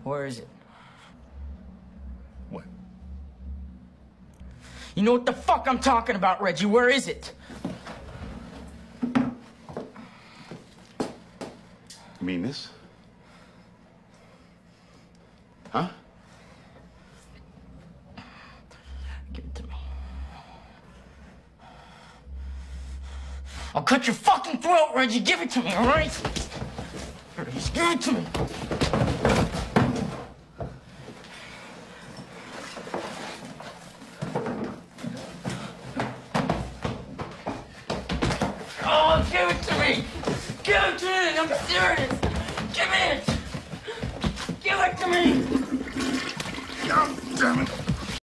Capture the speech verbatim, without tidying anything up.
Where is it? What? You know what the fuck I'm talking about, Reggie. Where is it? You mean this? Huh? Give it to me. I'll cut your fucking throat, Reggie. Give it to me, all right? Just give it to me. Oh, give it to me. Give it to me. I'm serious. Give me it. Give it to me. God damn it.